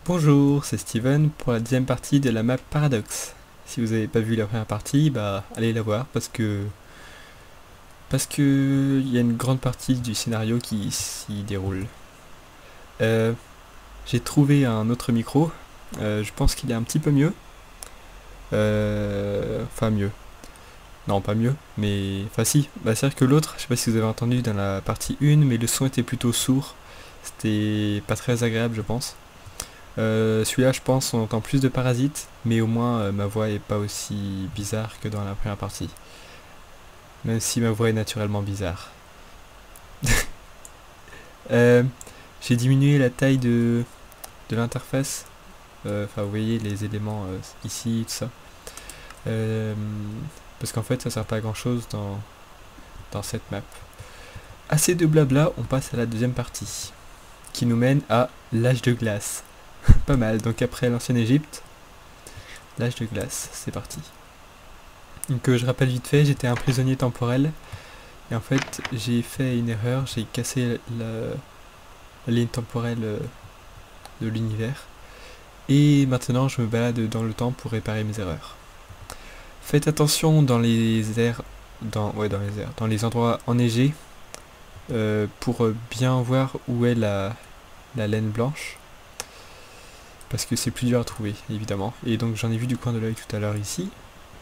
Bonjour, c'est Steven pour la deuxième partie de la map Paradox. Si vous n'avez pas vu la première partie, bah allez la voir parce que il y a une grande partie du scénario qui s'y déroule. J'ai trouvé un autre micro, je pense qu'il est un petit peu mieux. Enfin mieux. Non, pas mieux, mais... Enfin si, bah, c'est-à-dire que l'autre, je sais pas si vous avez entendu dans la partie 1, mais le son était plutôt sourd. C'était pas très agréable, je pense. Celui-là, je pense, on entend plus de parasites, mais au moins ma voix est pas aussi bizarre que dans la première partie. Même si ma voix est naturellement bizarre. J'ai diminué la taille de l'interface. Enfin, vous voyez les éléments ici, tout ça. Parce qu'en fait, ça sert pas à grand chose dans cette map. Assez de blabla, on passe à la deuxième partie, qui nous mène à l'âge de glace. Pas mal, donc après l'ancienne Égypte, l'âge de glace, c'est parti. Donc je rappelle vite fait, j'étais un prisonnier temporel, et en fait j'ai fait une erreur, j'ai cassé la ligne temporelle de l'univers, et maintenant je me balade dans le temps pour réparer mes erreurs. Faites attention dans les airs, dans les endroits enneigés, pour bien voir où est la laine blanche. Parce que c'est plus dur à trouver, évidemment. Et donc j'en ai vu du coin de l'œil tout à l'heure ici.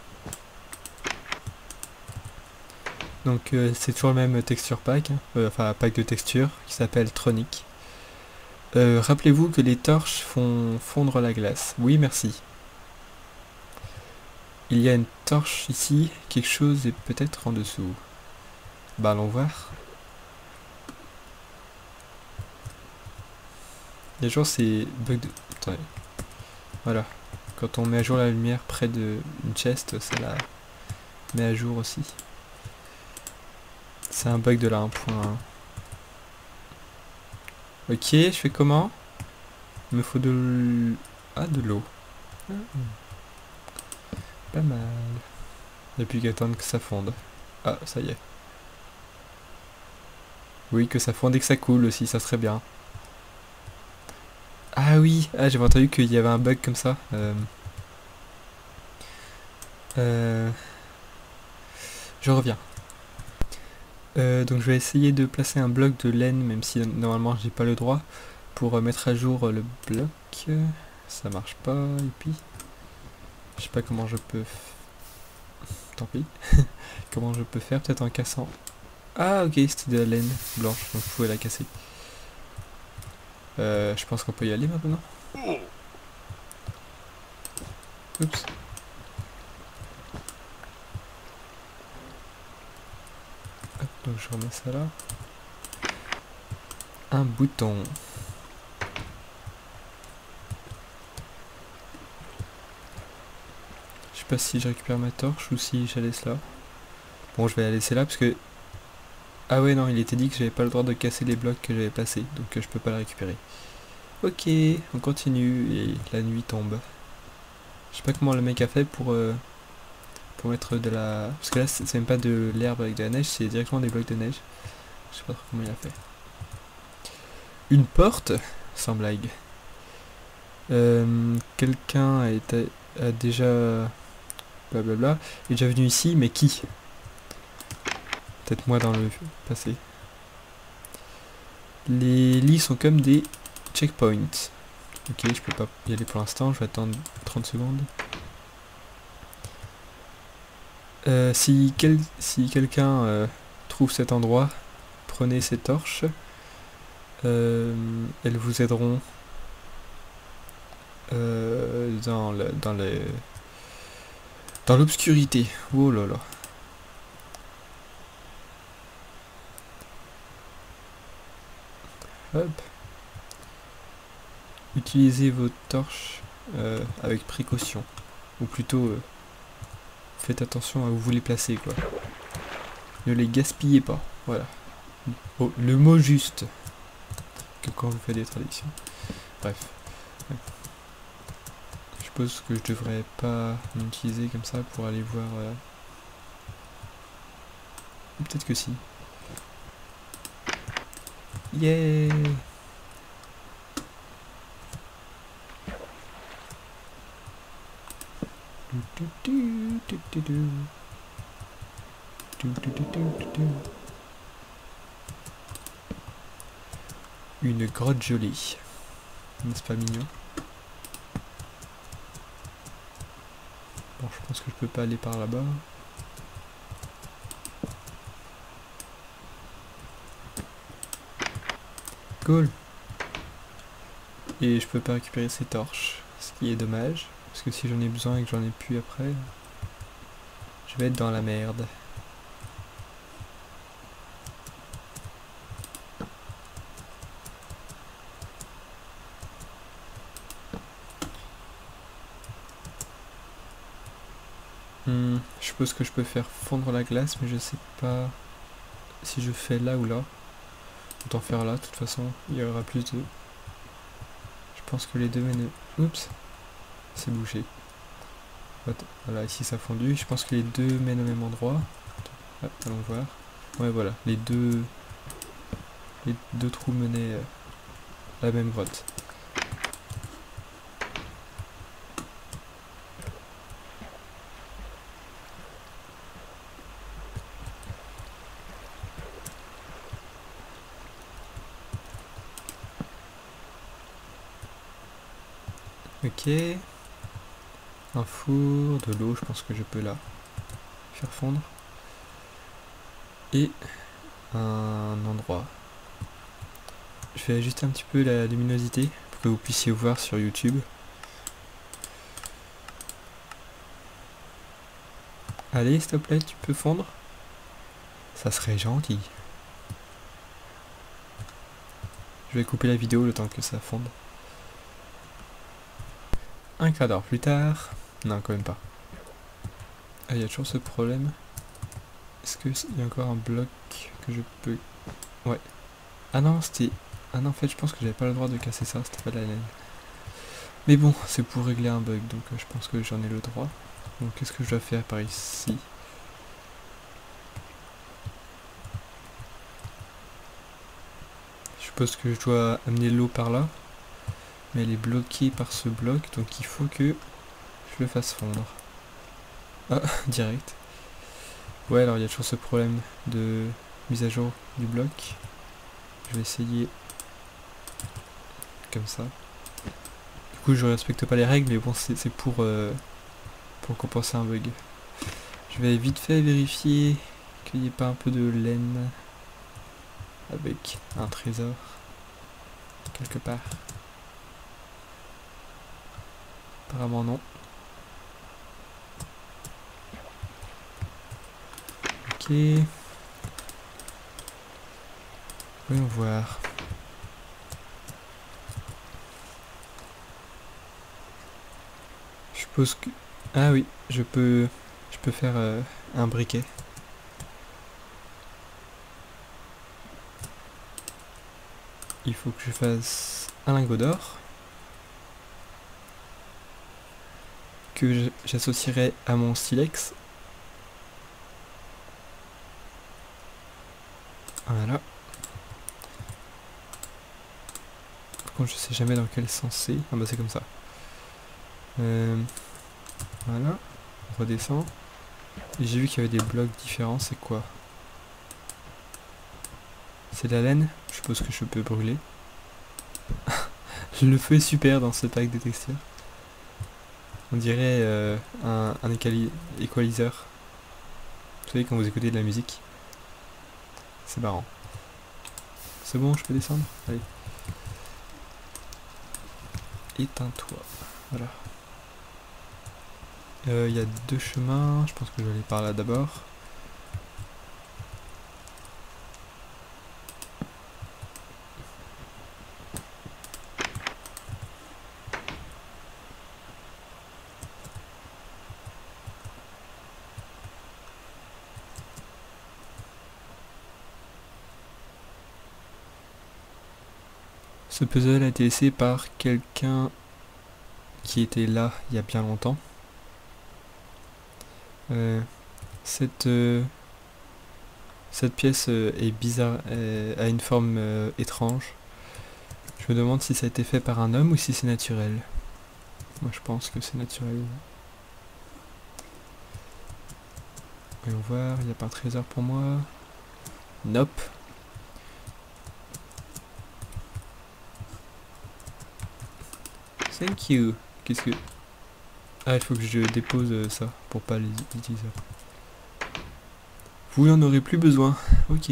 Donc c'est toujours le même texture pack, enfin pack de texture, qui s'appelle Tronic. Rappelez-vous que les torches font fondre la glace. Oui, merci. Il y a une torche ici, quelque chose est peut-être en dessous. Bah allons voir. Il y a toujours ces bugs de... Attendez. Voilà. Quand on met à jour la lumière près d'une chest, ça la met à jour aussi. C'est un bug de la 1.1. Ok, je fais comment? Il me faut de l'eau. Pas mal. Il n'y a plus qu'à attendre que ça fonde. Ah, ça y est. Oui, que ça fonde et que ça coule aussi, ça serait bien. Ah oui, j'avais entendu qu'il y avait un bug comme ça. Je reviens. Donc je vais essayer de placer un bloc de laine, même si normalement j'ai pas le droit, pour mettre à jour le bloc. Ça marche pas, et puis... Je sais pas comment je peux... Tant pis. Comment je peux faire, peut-être en cassant... Ah ok, c'était de la laine blanche, donc je pouvais la casser. Je pense qu'on peut y aller maintenant. Oups. Hop, donc je remets ça là. Un bouton. Je sais pas si je récupère ma torche ou si je la laisse là. Bon, je vais la laisser là parce que... Ah ouais, non, il était dit que j'avais pas le droit de casser les blocs que j'avais placés, donc je peux pas la récupérer. Ok, on continue et la nuit tombe. Je sais pas comment le mec a fait pour mettre de la... Parce que là, c'est même pas de l'herbe avec de la neige, c'est directement des blocs de neige. Je sais pas trop comment il a fait. Une porte? Sans blague. Quelqu'un a déjà... Blablabla. Est déjà venu ici, mais qui? Peut-être moi dans le passé. Les lits sont comme des checkpoints. Ok, je peux pas y aller pour l'instant, je vais attendre 30 secondes. Si quelqu'un trouve cet endroit, prenez ces torches. Elles vous aideront dans l'obscurité. Oh là là. Hop. Utilisez vos torches avec précaution. Ou plutôt, faites attention à où vous les placez, quoi. Ne les gaspillez pas. Voilà. Oh, le mot juste. Que quand vous faites des traductions. Bref. Ouais. Je suppose que je devrais pas l'utiliser comme ça pour aller voir... Peut-être que si. Yeah! Une grotte jolie. N'est-ce pas mignon? Bon, je pense que je peux pas aller par là-bas. Cool. Et je peux pas récupérer ces torches, ce qui est dommage. Parce que si j'en ai besoin et que j'en ai plus après, je vais être dans la merde. Je suppose que je peux faire fondre la glace, mais je sais pas si je fais là ou là. Autant faire là, de toute façon, il y aura plus de... Je pense que les deux mènent... Oups, c'est bougé. Voilà, ici ça a fondu. Je pense que les deux mènent au même endroit. Allons voir. Ouais, voilà, les deux trous menaient à la même grotte. Ok. Un four, de l'eau, je pense que je peux là faire fondre. Et un endroit. Je vais ajuster un petit peu la luminosité pour que vous puissiez voir sur YouTube. Allez, s'il te plaît, tu peux fondre? Ça serait gentil. Je vais couper la vidéo le temps que ça fonde. Un quart d'heure plus tard... Non, quand même pas. Ah, il y a toujours ce problème. Est-ce qu'il y a encore un bloc que je peux... Ouais. Ah non, c'était... Ah non, en fait, je pense que j'avais pas le droit de casser ça, c'était pas de la laine. Mais bon, c'est pour régler un bug, donc je pense que j'en ai le droit. Donc qu'est-ce que je dois faire par ici? Je suppose que je dois amener l'eau par là. Mais elle est bloquée par ce bloc, donc il faut que je le fasse fondre. Ah, direct. Ouais, alors il y a toujours ce problème de mise à jour du bloc. Je vais essayer comme ça. Du coup, je respecte pas les règles, mais bon, c'est pour compenser un bug. Je vais vite fait vérifier qu'il n'y ait pas un peu de laine avec un trésor quelque part. Apparemment non. Ok. Voyons voir. Je suppose que... Ah oui, je peux faire un briquet. Il faut que je fasse un lingot d'or. Que j'associerai à mon silex. Voilà. Par contre, je sais jamais dans quel sens c'est. Ah bah c'est comme ça. Voilà. On redescend. Et j'ai vu qu'il y avait des blocs différents. C'est quoi? C'est de la laine. Je suppose que je peux brûler. Le feu est super dans ce pack de textures. On dirait un equalizer. Vous savez quand vous écoutez de la musique. C'est marrant. C'est bon, je peux descendre? Allez. Éteins-toi. Voilà. Il y a deux chemins. Je pense que je vais aller par là d'abord. Ce puzzle a été essayé par quelqu'un qui était là il y a bien longtemps. Cette pièce est bizarre, a une forme étrange. Je me demande si ça a été fait par un homme ou si c'est naturel. Moi je pense que c'est naturel. Voyons voir, il n'y a pas un trésor pour moi. Nope. Thank you. Qu'est-ce que... Ah, il faut que je dépose ça pour pas les utiliser. Vous n'en aurez plus besoin. Ok.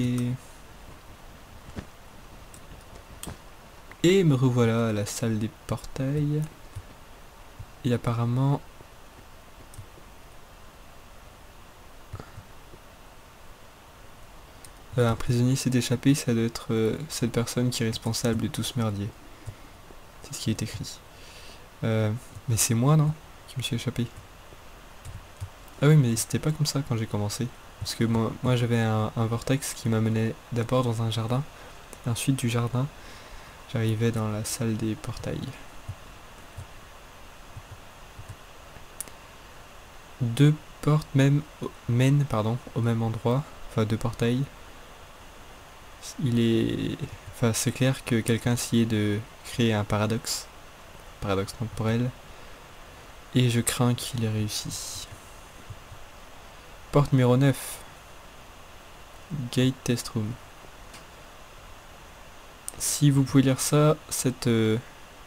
Et me revoilà à la salle des portails. Et apparemment... un prisonnier s'est échappé, ça doit être cette personne qui est responsable de tout ce merdier. C'est ce qui est écrit. Mais c'est moi, non, qui me suis échappé. Ah oui, mais c'était pas comme ça quand j'ai commencé. Parce que moi j'avais un vortex qui m'amenait d'abord dans un jardin. Et ensuite du jardin, j'arrivais dans la salle des portails. Deux portes mènent au même endroit. Enfin, deux portails. Enfin, c'est clair que quelqu'un essayait de créer un paradoxe temporel, et je crains qu'il ait réussi. Porte numéro 9. Gate Test Room. Si vous pouvez lire ça, ce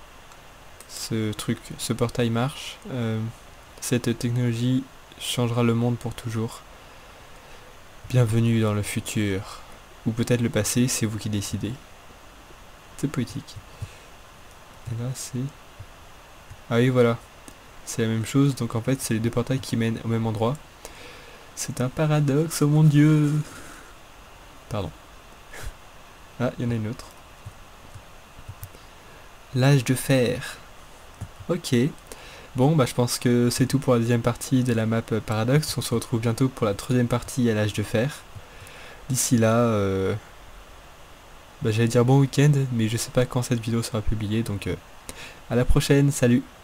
portail marche. Cette technologie changera le monde pour toujours. Bienvenue dans le futur. Ou peut-être le passé, c'est vous qui décidez. C'est poétique. Et là, c'est... Ah oui, voilà. C'est la même chose, donc en fait, c'est les deux portails qui mènent au même endroit. C'est un paradoxe, oh mon dieu. Pardon. Ah, il y en a une autre. L'âge de fer. Ok. Bon, bah je pense que c'est tout pour la deuxième partie de la map Paradoxe. On se retrouve bientôt pour la troisième partie à l'âge de fer. D'ici là, j'allais dire bon week-end, mais je sais pas quand cette vidéo sera publiée, donc à la prochaine, salut!